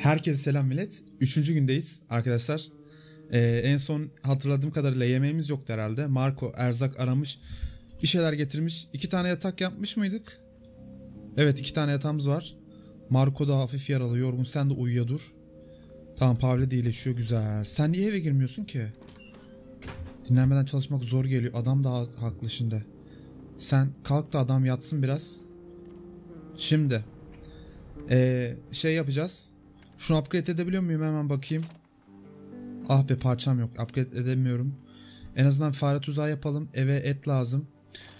Herkese selam millet. Üçüncü gündeyiz arkadaşlar. En son hatırladığım kadarıyla yemeğimiz yoktu herhalde. Marco erzak aramış. Bir şeyler getirmiş. 2 tane yatak yapmış mıydık? Evet, 2 tane yatağımız var. Marco da hafif yaralı, yorgun. Sen de uyuya dur. Tamam, Pavle de iyileşiyor, güzel. Sen niye eve girmiyorsun ki? Dinlenmeden çalışmak zor geliyor. Adam da haklı şimdi. Sen kalk da adam yatsın biraz. Şimdi şey yapacağız. Şunu upgrade edebiliyor muyum, hemen bakayım. Ah be, parçam yok, upgrade edemiyorum. En azından fare tuzağı yapalım. Eve et lazım.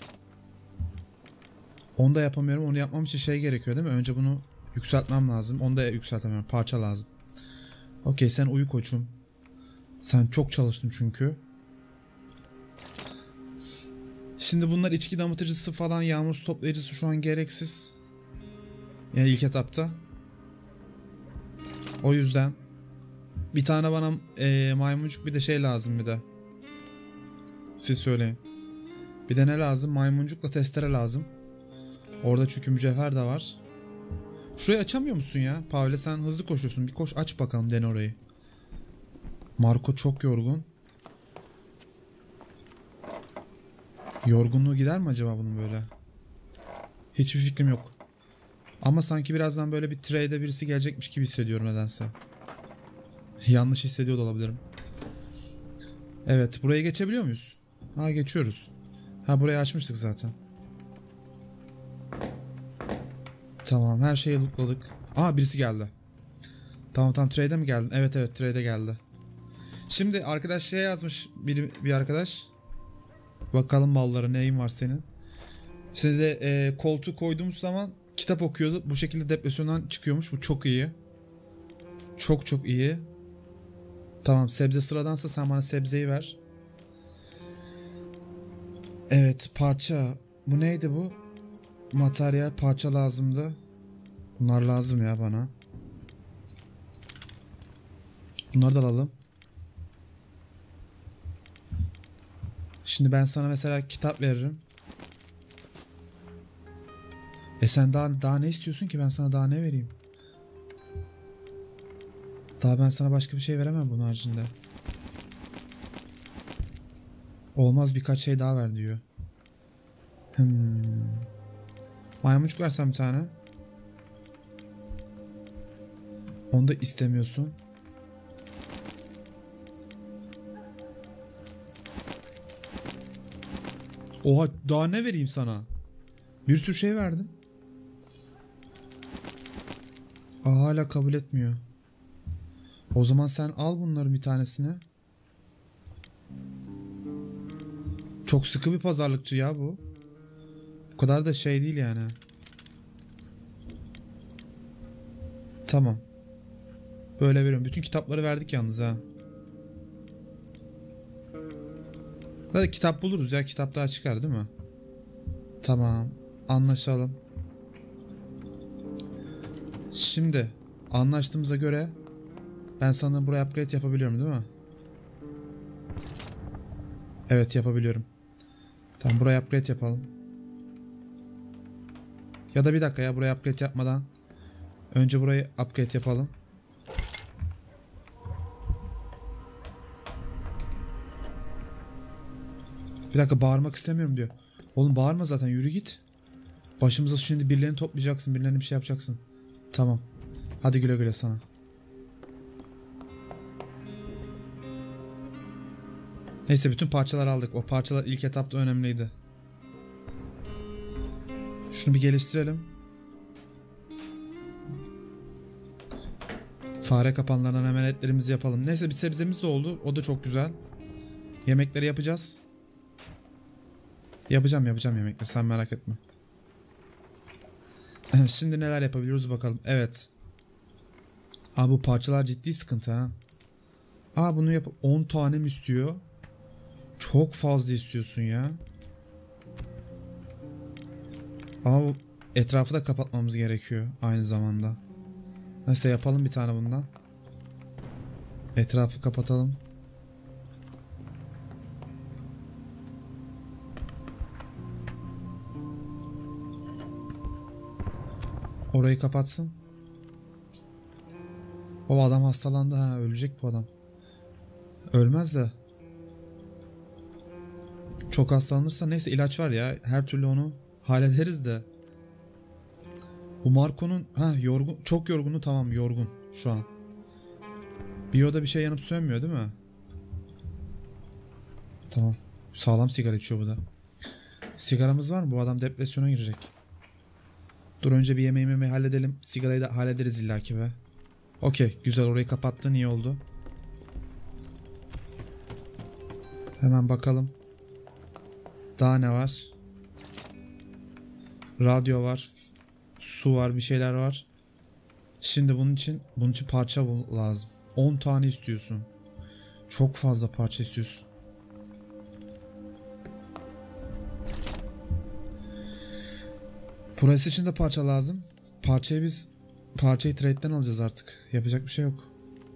Onu da yapamıyorum. Onu yapmam için şey gerekiyor değil mi? Önce bunu yükseltmem lazım. Onu da yükseltemiyorum. Parça lazım. Okey, sen uyu koçum. Sen çok çalıştın çünkü. Şimdi bunlar içki damıtıcısı falan, yağmur su toplayıcısı şu an gereksiz. Yani ilk etapta. O yüzden bir tane bana maymuncuk, bir de şey lazım bir de. Siz söyleyin. Bir de ne lazım? Maymuncukla testere lazım. Orada çünkü mücevher de var. Şurayı açamıyor musun ya? Pavle, sen hızlı koşuyorsun. Bir koş aç bakalım, dene orayı. Marco çok yorgun. Yorgunluğu gider mi acaba bunun böyle? Hiçbir fikrim yok. Ama sanki birazdan böyle bir trade'e birisi gelecekmiş gibi hissediyorum nedense. Yanlış hissediyor da olabilirim. Evet, buraya geçebiliyor muyuz? Ha, geçiyoruz. Ha, burayı açmıştık zaten. Tamam, her şeyi lootladık. Aa, birisi geldi. Tamam, trade'e mi geldin? Evet, trade'e geldi. Şimdi arkadaş şey yazmış, bir arkadaş. Bakalım ballara, neyin var senin? Şimdi de koltuğu koyduğumuz zaman kitap okuyordu. Bu şekilde depresyondan çıkıyormuş. Bu çok iyi. Çok iyi. Tamam, sebze sıradansa sen bana sebzeyi ver. Evet, parça. Bu neydi bu? Materyal, parça lazımdı. Bunlar lazım ya bana. Bunları da alalım. Şimdi ben sana mesela kitap veririm. Sen daha ne istiyorsun ki, ben sana daha ne vereyim? Daha ben sana başka bir şey veremem bunun haricinde. Olmaz, birkaç şey daha ver diyor. Maymuncuk versen bir tane. Onu da istemiyorsun. Oha, daha ne vereyim sana? Bir sürü şey verdim. Hala kabul etmiyor. O zaman sen al bunların bir tanesini. Çok sıkı bir pazarlıkçı ya bu. Bu kadar da şey değil yani. Tamam. Böyle veriyorum. Bütün kitapları verdik yalnız ha. Böyle kitap buluruz ya. Kitap daha çıkar değil mi? Tamam. Anlaşalım. Şimdi anlaştığımıza göre ben sana buraya upgrade yapabiliyorum değil mi? Evet, yapabiliyorum. Tamam, buraya upgrade yapalım. Ya da bir dakika ya, buraya upgrade yapmadan önce burayı upgrade yapalım. Bir dakika, bağırmak istemiyorum diyor. Oğlum bağırma zaten, yürü git. Başımıza şimdi birilerini toplayacaksın, birilerine bir şey yapacaksın. Tamam. Hadi güle güle sana. Neyse, bütün parçaları aldık. O parçalar ilk etapta önemliydi. Şunu bir geliştirelim. Fare kapanlarından hemen etlerimizi yapalım. Neyse, bir sebzemiz de oldu. O da çok güzel. Yemekleri yapacağız. Yapacağım yemekleri, sen merak etme. Şimdi neler yapabiliyoruz bakalım. Evet. Aa, bu parçalar ciddi sıkıntı ha. Aa, bunu 10 tane mi istiyor? Çok fazla istiyorsun ya. Ama etrafı da kapatmamız gerekiyor aynı zamanda. Neyse, yapalım bir tane bundan. Etrafı kapatalım. Orayı kapatsın. O adam hastalandı ha, ölecek bu adam. Ölmez de. Çok hastalanırsa neyse ilaç var ya, her türlü onu hallederiz de. Bu Marco'nun yorgun, çok yorgunu, tamam yorgun şu an. Biyo'da bir şey yanıp sönmüyor değil mi? Tamam. Sağlam sigara içiyor bu da. Sigaramız var mı? Bu adam depresyona girecek. Dur önce bir yemeği halledelim. Sigarayı da hallederiz illaki be. Okey, güzel, orayı kapattın, iyi oldu. Hemen bakalım. Daha ne var? Radyo var. Su var, bir şeyler var. Şimdi bunun için parça lazım. 10 tane istiyorsun. Çok fazla parça istiyorsun. Burası için de parça lazım. Parçayı trade'den alacağız artık. Yapacak bir şey yok.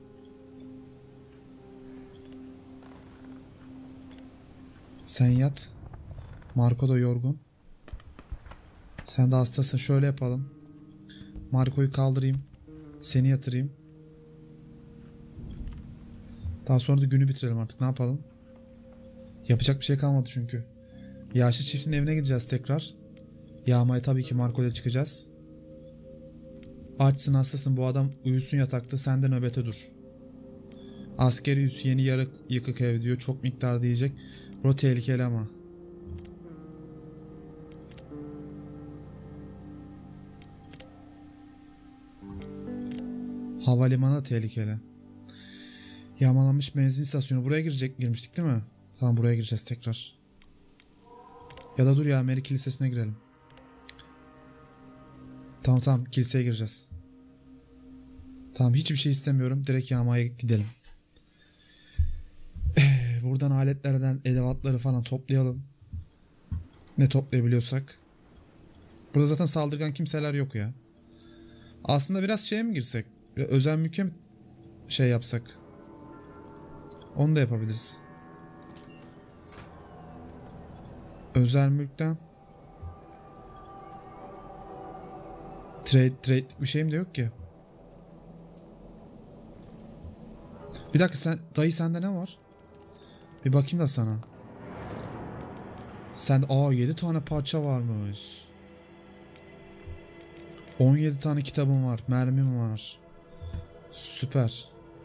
Sen yat. Marco da yorgun. Sen de hastasın. Şöyle yapalım. Marco'yu kaldırayım. Seni yatırayım. Daha sonra da günü bitirelim artık. Ne yapalım? Yapacak bir şey kalmadı çünkü. Yaşlı çiftin evine gideceğiz tekrar. Yağmaya tabii ki Marco ile çıkacağız. Açsın, hastasın, bu adam uyusun yatakta, sen de nöbete dur. Askeri üs, yeni yarık yıkık ev diyor. Çok miktar diyecek. O tehlikeli ama. Havalimanı tehlikeli. Yağmalanmış benzin istasyonu. Buraya girmiştik değil mi? Tamam, buraya gireceğiz tekrar. Ya da dur ya, Mary Kilisesi'ne girelim. Tamam kiliseye gireceğiz. Tamam, hiçbir şey istemiyorum. Direkt yağmaya gidelim. Buradan aletlerden edevatları falan toplayalım. Ne toplayabiliyorsak. Burada zaten saldırgan kimseler yok ya. Aslında biraz şeye mi girsek? Biraz özel mülke mi şey yapsak? Onu da yapabiliriz. Özel mülkten trade bir şeyim de yok ki. Bir dakika, dayı sende ne var? Bir bakayım da sana. Sen 7 tane parça varmış. 17 tane kitabım var, mermim var. Süper.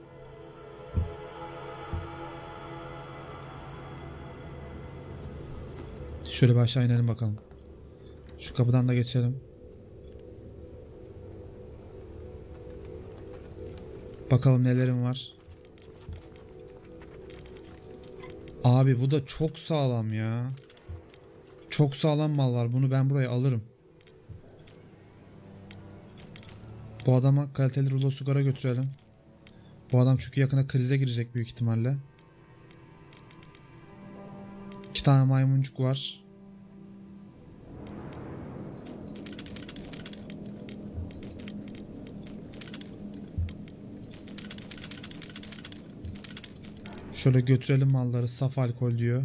Şöyle bir aşağı inelim bakalım. Şu kapıdan da geçelim. Bakalım nelerim var. Abi bu da çok sağlam ya. Çok sağlam mal var. Bunu ben buraya alırım. Bu adama kaliteli rulo sigara götürelim. Bu adam çünkü yakında krize girecek büyük ihtimalle. 2 tane maymuncuk var. Şöyle götürelim malları. Saf alkol diyor.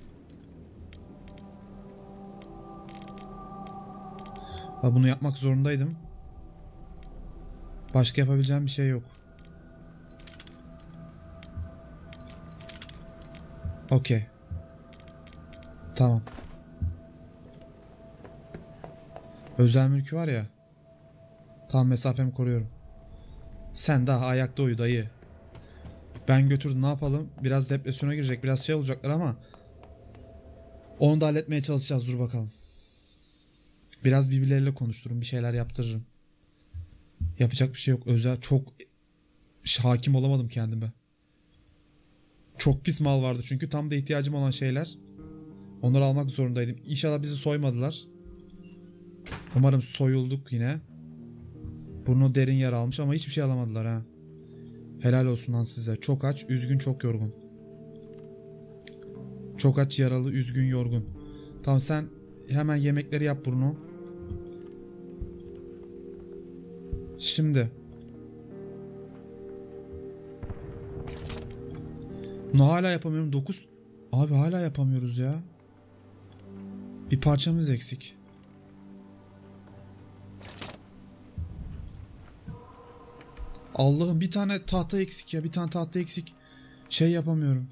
Bunu yapmak zorundaydım. Başka yapabileceğim bir şey yok. Okey. Tamam. Özel mülkü var ya. Tam mesafemi koruyorum. Sen daha ayakta uyu dayı. Ben götürdüm, ne yapalım? Biraz depresyona girecek, biraz şey olacaklar ama onu da halletmeye çalışacağız, dur bakalım. Biraz birbirleriyle konuştururum, bir şeyler yaptırırım. Yapacak bir şey yok. Çok hakim olamadım kendime. Çok pis mal vardı çünkü, tam da ihtiyacım olan şeyler. Onları almak zorundaydım. İnşallah bizi soymadılar. Umarım soyulduk yine. Burnu derin yara almış ama hiçbir şey alamadılar ha. Helal olsun lan size. Çok aç, üzgün, çok yorgun. Çok aç, yaralı, üzgün, yorgun. Tamam, sen hemen yemekleri yap Bruno. Şimdi. Bunu hala yapamıyorum. 9. Abi hala yapamıyoruz ya. Bir parçamız eksik. Allah'ım bir tane tahta eksik ya. Bir tane tahta eksik. Şey yapamıyorum.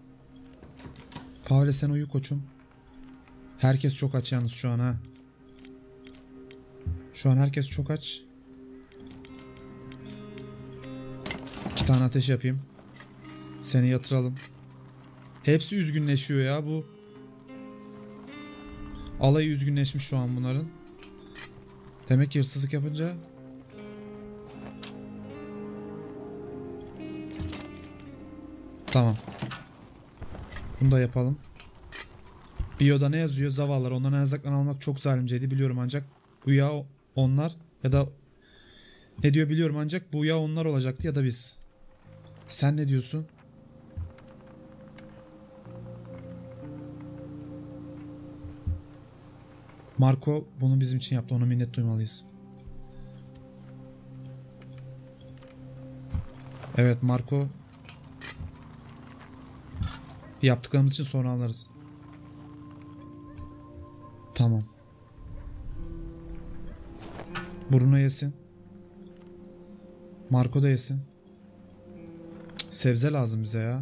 Pavle sen uyu koçum. Herkes çok aç yalnız şu an ha. Şu an herkes çok aç. 2 tane ateş yapayım. Seni yatıralım. Hepsi üzgünleşiyor ya bu. Alayı üzgünleşmiş şu an bunların. Demek ki hırsızlık yapınca. Tamam. Bunu da yapalım. Biyo'da ne yazıyor? Zavallılar. Onların erzaklarını almak çok zalimceydi biliyorum ancak bu ya onlar ya da ne diyor biliyorum ancak bu ya onlar olacaktı ya da biz. Sen ne diyorsun? Marco bunu bizim için yaptı. Ona minnet duymalıyız. Evet Marco. Yaptıklarımız için sonra alırız. Tamam. Bruno yesin. Marco da yesin. Sebze lazım bize ya.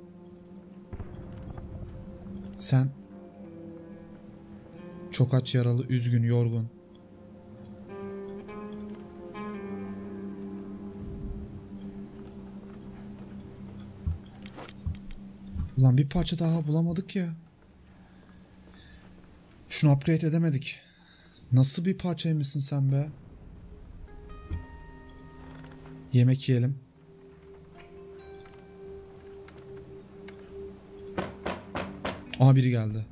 Sen çok aç, yaralı, üzgün, yorgun. Ulan bir parça daha bulamadık ya. Şunu upgrade edemedik. Nasıl bir parçaymışsın sen be? Yemek yiyelim. Aa biri geldi.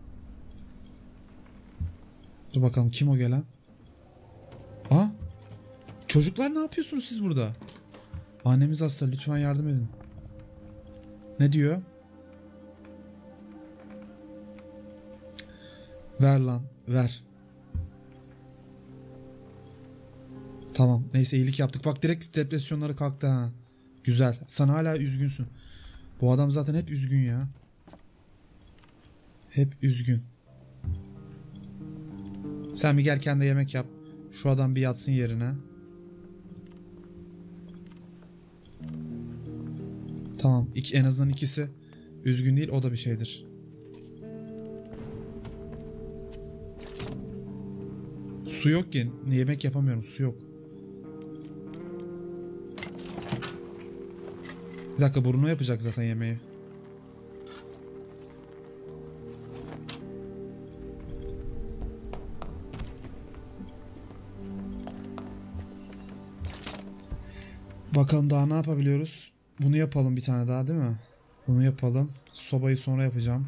Dur bakalım kim o gelen? Aa! Çocuklar ne yapıyorsunuz siz burada? Annemiz hasta, lütfen yardım edin. Ne diyor? Ver lan, ver. Tamam, neyse iyilik yaptık. Bak direkt depresyonları kalktı ha. Güzel. Sen hala üzgünsün. Bu adam zaten hep üzgün ya. Hep üzgün. Sen bir gel kendi yemek yap. Şu adam bir yatsın yerine. Tamam. En azından ikisi üzgün değil. O da bir şeydir. Su yok ki. Yemek yapamıyorum. Su yok. Bir dakika Bruno yapacak zaten yemeği. Bakalım daha ne yapabiliyoruz? Bunu yapalım bir tane daha değil mi? Bunu yapalım. Sobayı sonra yapacağım.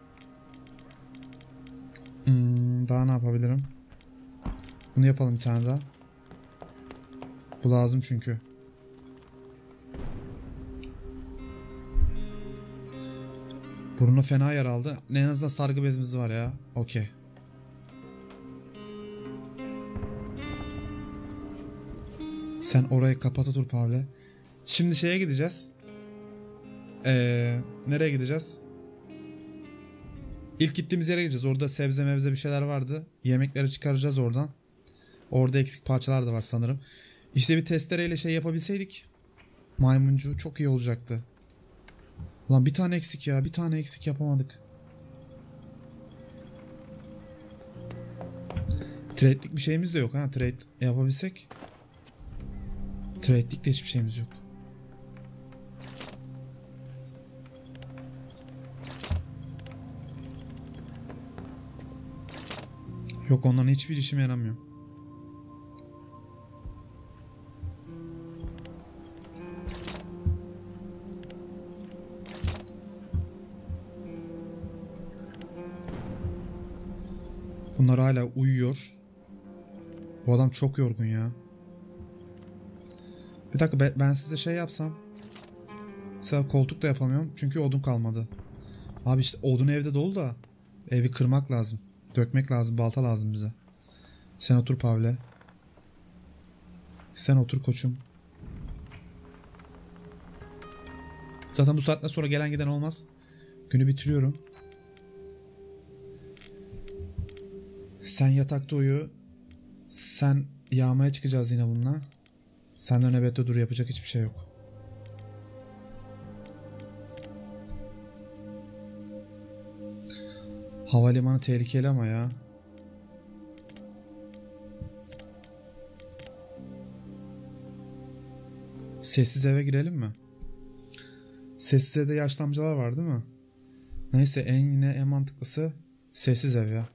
Daha ne yapabilirim? Bunu yapalım bir tane daha. Bu lazım çünkü. Bruno fena yer aldı. En azından sargı bezimiz var ya. Okey. Sen orayı kapat otur Pavle. Şimdi şeye gideceğiz. Nereye gideceğiz? İlk gittiğimiz yere gideceğiz. Orada sebze mevze bir şeyler vardı. Yemekleri çıkaracağız oradan. Orada eksik parçalar da var sanırım. İşte bir testereyle şey yapabilseydik. Maymuncu çok iyi olacaktı. Ulan bir tane eksik ya. Bir tane eksik yapamadık. Trade'lik bir şeyimiz de yok ha. Trade yapabilsek. Trade'lik de hiçbir şeyimiz yok. Yok onların hiçbir işime yaramıyor. Bunlar hala uyuyor. Bu adam çok yorgun ya. Bir dakika ben size şey yapsam. Mesela koltuk da yapamıyorum çünkü odun kalmadı. Abi işte odun evde dolu da evi kırmak lazım. Dökmek lazım. Balta lazım bize. Sen otur Pavle. Sen otur koçum. Zaten bu saatten sonra gelen giden olmaz. Günü bitiriyorum. Sen yatakta uyu. Sen yağmaya çıkacağız yine bununla. Senden nöbette dur, yapacak hiçbir şey yok. Havalimanı tehlikeli ama ya. Sessiz eve girelim mi? Sessiz evde yaşlı amcalar var değil mi? Neyse, en mantıklısı sessiz ev ya.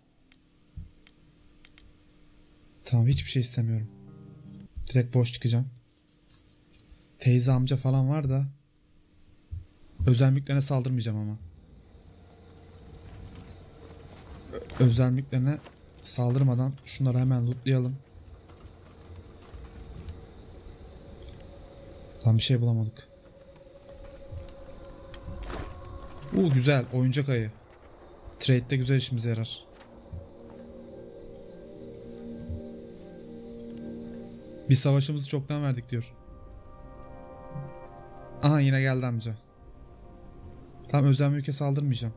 Tamam, hiçbir şey istemiyorum. Direkt boş çıkacağım. Teyze amca falan var da özel mülklerine saldırmayacağım ama. Özel mülklerine saldırmadan şunları hemen lootlayalım. Lan bir şey bulamadık. Güzel oyuncak ayı. Trade'de güzel işimize yarar. Bir savaşımızı çoktan verdik diyor. Aha, yine geldi amca. Tamam, özel mülke saldırmayacağım.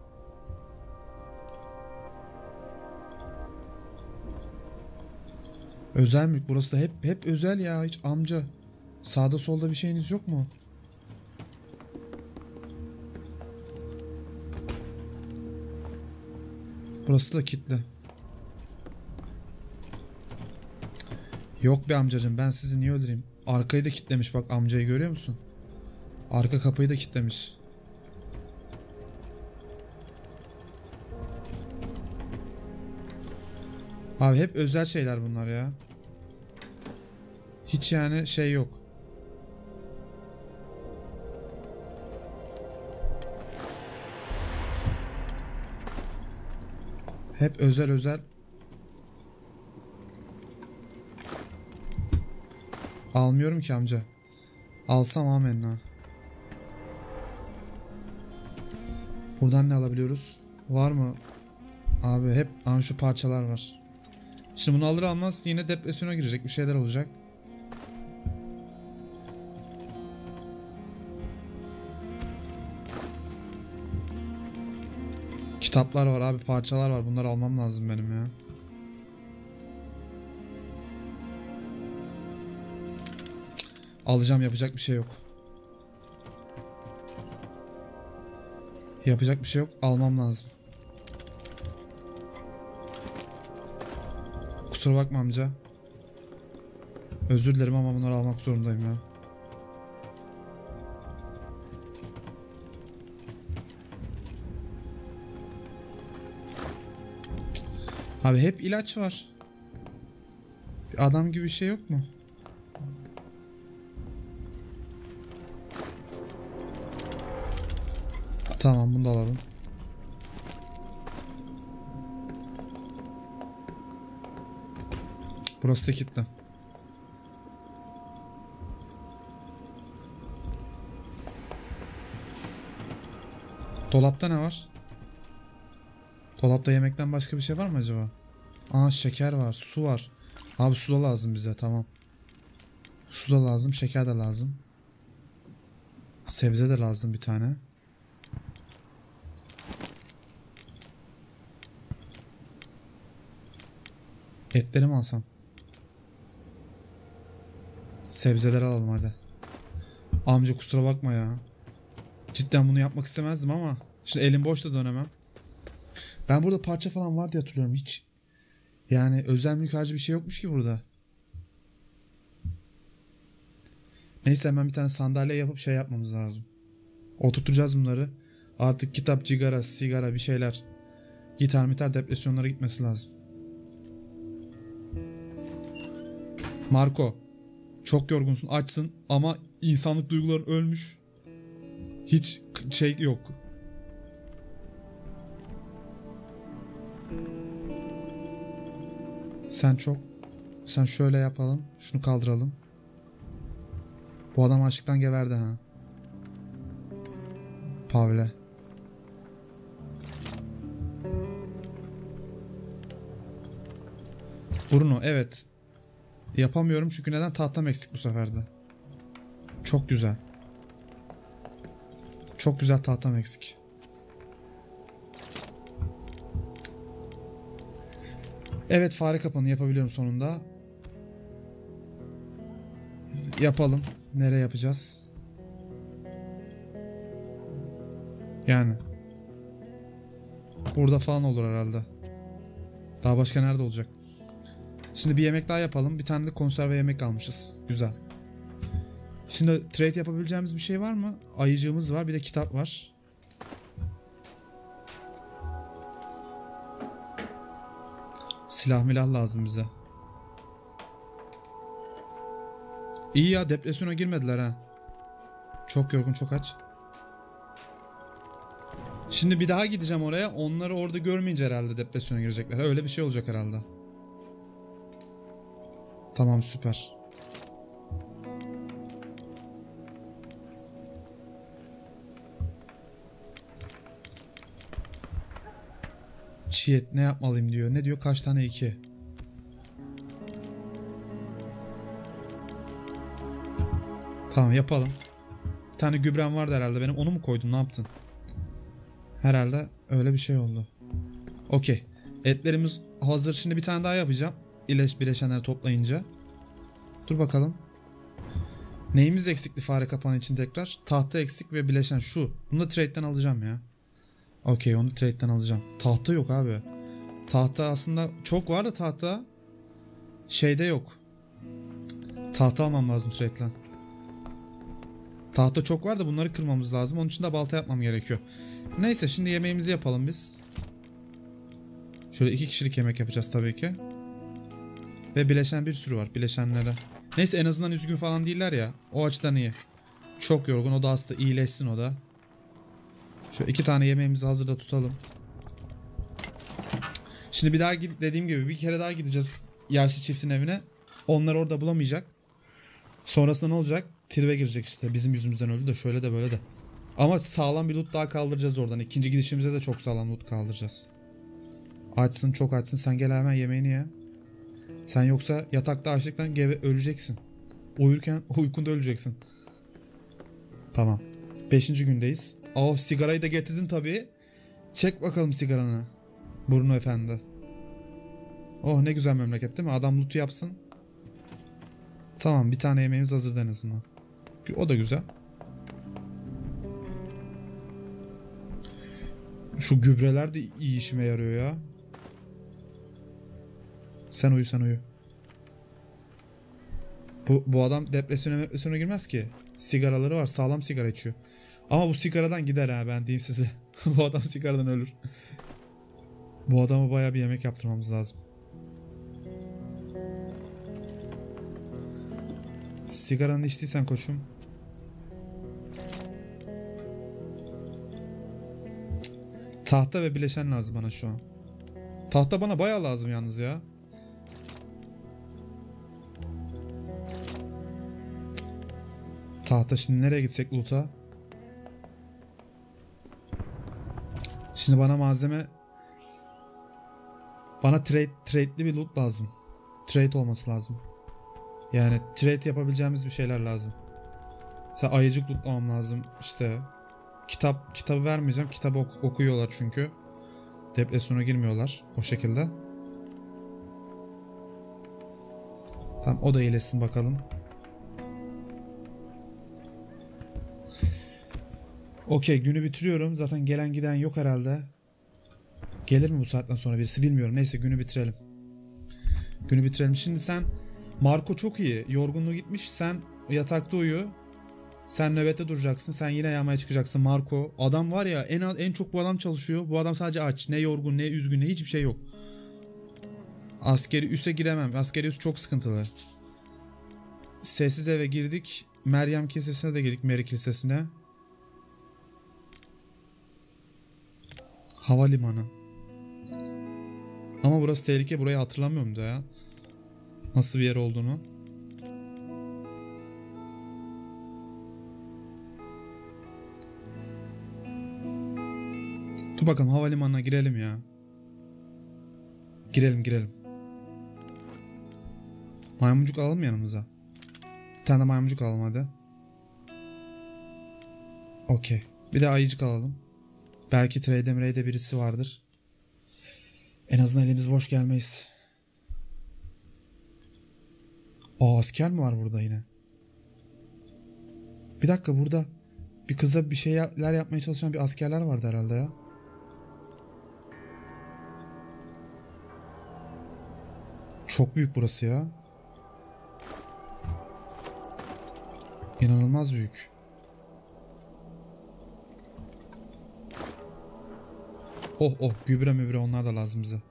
Özel mülk burası da hep özel ya, hiç amca. Sağda solda bir şeyiniz yok mu? Burası da kilitli. Yok be amcacığım, ben sizi niye öldüreyim? Arkayı da kilitlemiş, bak amcayı görüyor musun? Arka kapıyı da kilitlemiş. Abi hep özel şeyler bunlar ya. Hiç yani şey yok. Hep özel. Almıyorum ki amca. Alsam amenna. Buradan ne alabiliyoruz? Var mı? Abi hep şu parçalar var. Şimdi bunu alır almaz yine depresyona girecek, bir şeyler olacak. Kitaplar var abi, parçalar var, bunları almam lazım benim ya. Alacağım, yapacak bir şey yok. Yapacak bir şey yok, almam lazım. Kusura bakma amca. Özür dilerim ama bunları almak zorundayım ya. Abi hep ilaç var. Bir adam gibi bir şey yok mu? Tamam, bunu da alalım. Burası da kilitli. Dolapta ne var? Dolapta yemekten başka bir şey var mı acaba? Şeker var, su var. Abi su da lazım bize, tamam. Su da lazım, şeker de lazım. Sebze de lazım bir tane. Etleri mi alsam? Sebzeleri alalım hadi. Amca kusura bakma ya. Cidden bunu yapmak istemezdim ama şimdi elim boş da dönemem. Ben burada parça falan var diye hatırlıyorum, hiç. Yani özel mülk harcı bir şey yokmuş ki burada. Neyse, hemen bir tane sandalye yapıp şey yapmamız lazım. Oturtacağız bunları. Artık kitap, cigara, sigara bir şeyler. Gitar depresyonlara gitmesi lazım. Marco, çok yorgunsun, açsın ama insanlık duyguların ölmüş. Hiç şey yok. Sen şöyle yapalım. Şunu kaldıralım. Bu adam açlıktan geberdi ha. Pavle. Bruno, evet. Yapamıyorum çünkü neden? Tahtam eksik bu seferde. Çok güzel. Çok güzel, tahtam eksik. Evet, fare kapanı yapabiliyorum sonunda. Yapalım. Nereye yapacağız? Yani. Burada falan olur herhalde. Daha başka nerede olacak? Şimdi bir yemek daha yapalım. Bir tane de konserve yemek almışız. Güzel. Şimdi trade yapabileceğimiz bir şey var mı? Ayıcığımız var. Bir de kitap var. Silah milah lazım bize. İyi ya, depresyona girmediler ha. Çok yorgun, çok aç. Şimdi bir daha gideceğim oraya. Onları orada görmeyince herhalde depresyona girecekler. Öyle bir şey olacak herhalde. Tamam, süper. Çiğ et ne yapmalıyım diyor. Ne diyor? Kaç tane? 2. Tamam, yapalım. Bir tane gübrem vardı herhalde benim. Onu mu koydum? Ne yaptın? Herhalde öyle bir şey oldu. Okey. Etlerimiz hazır. Şimdi bir tane daha yapacağım. Bileşenleri toplayınca. Dur bakalım. Neyimiz eksikti fare kapanı için tekrar? Tahta eksik ve bileşen şu. Bunu da trade'den alacağım ya. Okey, onu trade'den alacağım. Tahta yok abi. Tahta aslında çok var da tahta şeyde yok. Tahta almam lazım trade'den. Tahta çok var da bunları kırmamız lazım. Onun için de balta yapmam gerekiyor. Neyse, şimdi yemeğimizi yapalım biz. Şöyle 2 kişilik yemek yapacağız tabii ki. Ve bileşen bir sürü var bileşenlere. Neyse, en azından üzgün falan değiller ya. O açıdan iyi. Çok yorgun, o da hasta, iyileşsin o da. Şöyle 2 tane yemeğimizi hazırda tutalım. Şimdi bir daha dediğim gibi bir kere daha gideceğiz yaşlı çiftin evine. Onlar orada bulamayacak. Sonrasında ne olacak? Tribe girecek işte. Bizim yüzümüzden öldü de şöyle de böyle de. Ama sağlam bir loot daha kaldıracağız oradan. İkinci gidişimizde de çok sağlam loot kaldıracağız. Açsın, çok açsın. Sen gel hemen yemeğini ye. Sen yoksa yatakta açlıktan öleceksin. Uyurken uykunda öleceksin. Tamam. 5. gündeyiz. Oh, sigarayı da getirdin tabii. Çek bakalım sigaranı. Bruno efendi. Oh, ne güzel memleket değil mi? Adam loot yapsın. Tamam, bir tane yemeğimiz hazır en azından. O da güzel. Şu gübreler de iyi işime yarıyor ya. Sen uyu, sen uyu. Bu adam depresyona girmez ki. Sigaraları var, sağlam sigara içiyor. Ama bu sigaradan gider ha, ben diyeyim size. Bu adam sigaradan ölür. Bu adama bayağı bir yemek yaptırmamız lazım. Sigaranı içtiysen koçum. Tahta ve bileşen lazım bana şu an. Tahta bana bayağı lazım yalnız ya. Tahta, şimdi nereye gitsek loot'a? Şimdi bana malzeme... Bana trade'li bir loot lazım. Trade olması lazım. Yani trade yapabileceğimiz bir şeyler lazım. Mesela ayıcık lootlamam lazım. İşte kitabı vermeyeceğim. Kitabı okuyorlar çünkü. Depresyona girmiyorlar o şekilde. Tamam, o da iyileşsin bakalım. Okey, günü bitiriyorum. Zaten gelen giden yok herhalde. Gelir mi bu saatten sonra birisi bilmiyorum. Neyse, günü bitirelim. Günü bitirelim. Şimdi sen... Marco çok iyi. Yorgunluğu gitmiş. Sen yatakta uyu. Sen nöbette duracaksın. Sen yine yağmaya çıkacaksın Marco. Adam var ya, en çok bu adam çalışıyor. Bu adam sadece aç. Ne yorgun, ne üzgün, ne hiçbir şey yok. Askeri üsse giremem. Askeri üs çok sıkıntılı. Sessiz eve girdik. Meryem Kilisesi'ne de girdik. Mary Kilisesi'ne. Havalimanı. Ama burası tehlike. Burayı hatırlamıyorum da ya. Nasıl bir yer olduğunu. Dur bakalım, havalimanına girelim ya. Girelim. Maymuncuk alalım yanımıza. Bir tane de maymuncuk alalım hadi. Okey. Bir de ayıcık alalım. Belki trade'de birisi vardır. En azından elimiz boş gelmeyiz. Aa, asker mi var burada yine? Bir dakika, burada bir kıza bir şeyler yapmaya çalışan bir askerler vardı herhalde ya. Çok büyük burası ya. İnanılmaz büyük. Oh oh, gübre mübre onlar da lazım bize.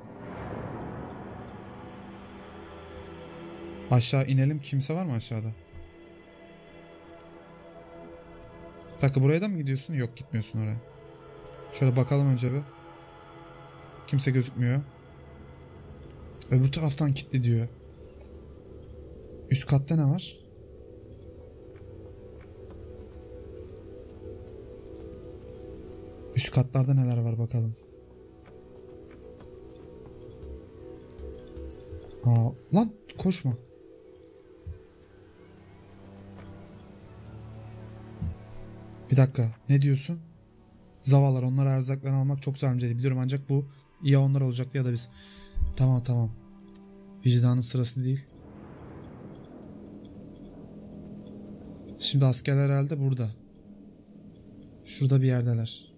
Aşağı inelim. Kimse var mı aşağıda? Bir dakika, buraya da mı gidiyorsun? Yok, gitmiyorsun oraya. Şöyle bakalım önce bir. Kimse gözükmüyor. Öbür taraftan kilitli diyor. Üst katta ne var? Üst katlarda neler var bakalım. Aa, lan koşma. Bir dakika, ne diyorsun? Zavallar, onlara erzaklarını almak çok zahmetli biliyorum, ancak bu ya onlar olacaktı ya da biz. Tamam tamam. Vicdanın sırası değil. Şimdi askerler herhalde burada. Şurada bir yerdeler.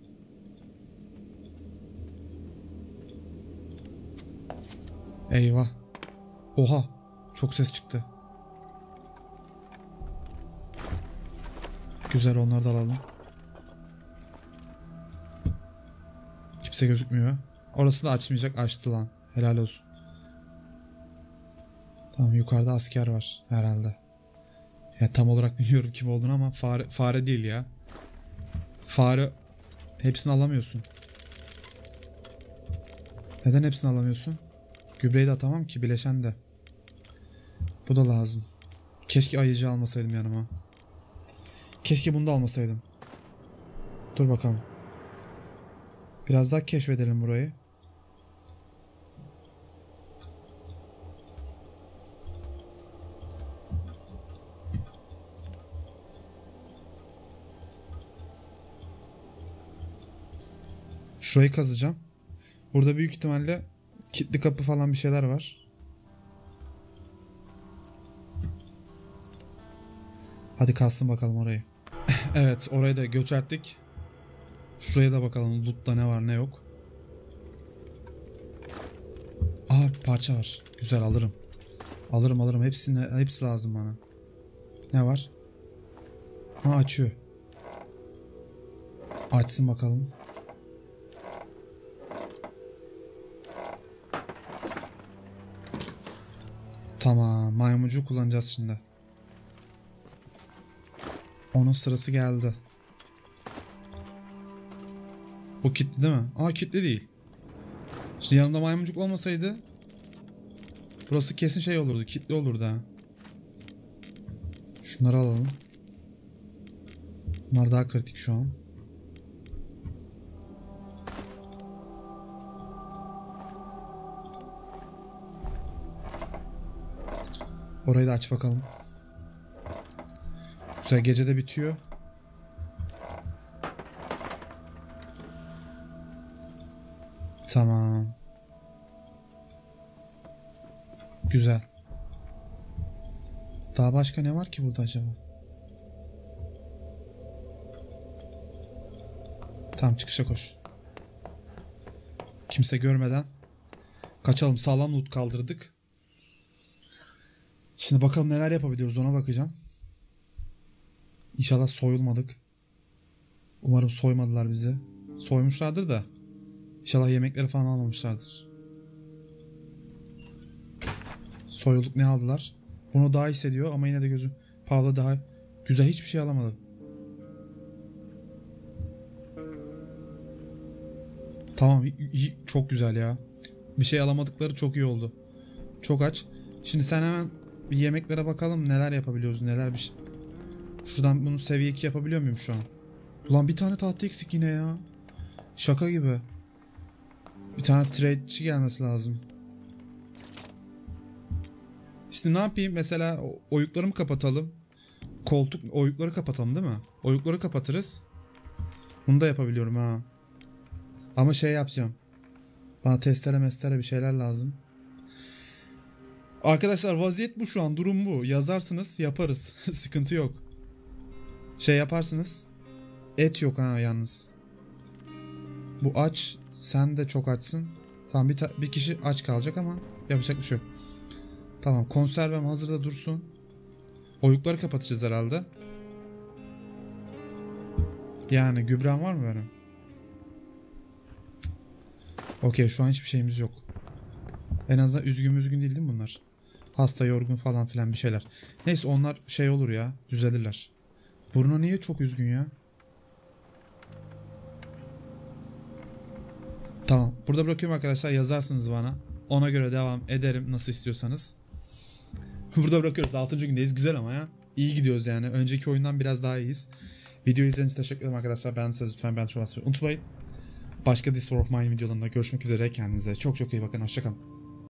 Eyvah. Oha. Çok ses çıktı. Güzel, onları da alalım. Kimse gözükmüyor. Orası da açmayacak. Açtı lan. Helal olsun. Tamam, yukarıda asker var herhalde. Ya tam olarak bilmiyorum kim olduğunu ama fare değil ya. Fare hepsini alamıyorsun. Neden hepsini alamıyorsun? Gübreyi de atamam ki, bileşen de. Bu da lazım. Keşke ayıcı almasaydım yanıma. Keşke bunu da almasaydım. Dur bakalım. Biraz daha keşfedelim burayı. Şurayı kazacağım. Burada büyük ihtimalle kilitli kapı falan bir şeyler var. Hadi kalsın bakalım orayı. Evet, orayı da göçerttik. Şuraya da bakalım, loot'ta ne var ne yok. Aa, parça var. Güzel, alırım. Alırım. Hepsi lazım bana. Ne var? Ha, açıyor. Açsın bakalım. Tamam, maymuncu kullanacağız şimdi. Onun sırası geldi. Bu kilitli değil mi? Aa, kilitli değil. Şimdi yanımda maymuncuk olmasaydı burası kesin şey olurdu, kilitli olurdu ha. Şunları alalım. Bunlar daha kritik şu an. Orayı da aç bakalım. Güzel, gece de bitiyor. Tamam. Güzel. Daha başka ne var ki burada acaba? Tamam, çıkışa koş. Kimse görmeden kaçalım. Sağlam loot kaldırdık. Şimdi bakalım neler yapabiliyoruz, ona bakacağım. İnşallah soyulmadık. Umarım soymadılar bizi. Soymuşlardır da İnşallah yemekleri falan almamışlardır. Soyulduk, ne aldılar? Bunu daha hissediyor ama yine de gözüm. Pavla daha güzel, hiçbir şey alamadı. Tamam, çok güzel ya. Bir şey alamadıkları çok iyi oldu. Çok aç. Şimdi sen hemen bir yemeklere bakalım, neler yapabiliyoruz, neler bir şey. Şuradan bunu seviye 2 yapabiliyor muyum şu an? Ulan bir tane tahta eksik yine ya. Şaka gibi. Bir tane trade'çi gelmesi lazım. İşte ne yapayım mesela, oyuklarımı kapatalım. Oyukları kapatalım değil mi? Oyukları kapatırız. Bunu da yapabiliyorum ha. Ama şey yapacağım. Bana testere bir şeyler lazım. Arkadaşlar vaziyet bu şu an, durum bu. Yazarsınız yaparız. Sıkıntı yok. Şey yaparsınız. Et yok ha yalnız. Bu aç. Sen de çok açsın. Tamam bir kişi aç kalacak ama yapacak bir şey yok. Tamam konservem hazırda dursun. Oyukları kapatacağız herhalde. Yani gübrem var mı benim? Okey şu an hiçbir şeyimiz yok. En azından üzgün değil mi bunlar? Hasta yorgun falan filan bir şeyler. Neyse onlar şey olur ya düzelirler. Bruno niye çok üzgün ya? Tamam burada bırakıyorum arkadaşlar yazarsınız bana. Ona göre devam ederim nasıl istiyorsanız. Burada bırakıyoruz 6. gündeyiz güzel ama ya. İyi gidiyoruz yani önceki oyundan biraz daha iyiyiz. Videoyu izlediğiniz için teşekkür ederim arkadaşlar. Beğendiyseniz lütfen beğen tuşuna basmayı unutmayın. Başka This War of Mine videolarında görüşmek üzere. Kendinize çok iyi bakın. Hoşçakalın.